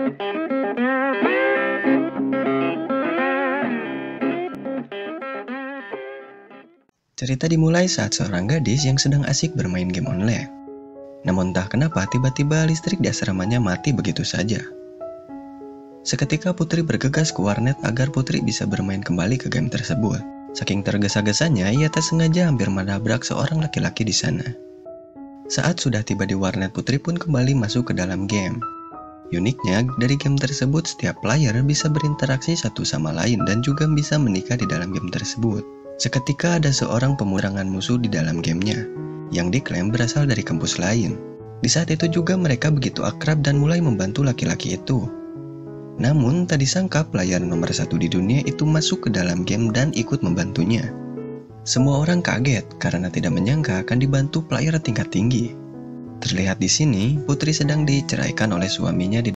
Cerita dimulai saat seorang gadis yang sedang asik bermain game online. Namun entah kenapa tiba-tiba listrik di asramanya mati begitu saja. Seketika Putri bergegas ke warnet agar Putri bisa bermain kembali ke game tersebut. Saking tergesa-gesanya, ia tak sengaja hampir menabrak seorang laki-laki di sana. Saat sudah tiba di warnet, Putri pun kembali masuk ke dalam game. Uniknya, dari game tersebut setiap player bisa berinteraksi satu sama lain dan juga bisa menikah di dalam game tersebut. Seketika ada seorang pemerangan musuh di dalam gamenya, yang diklaim berasal dari kampus lain. Di saat itu juga mereka begitu akrab dan mulai membantu laki-laki itu. Namun, tak disangka player nomor 1 di dunia itu masuk ke dalam game dan ikut membantunya. Semua orang kaget karena tidak menyangka akan dibantu player tingkat tinggi. Terlihat di sini, Putri sedang diceraikan oleh suaminya di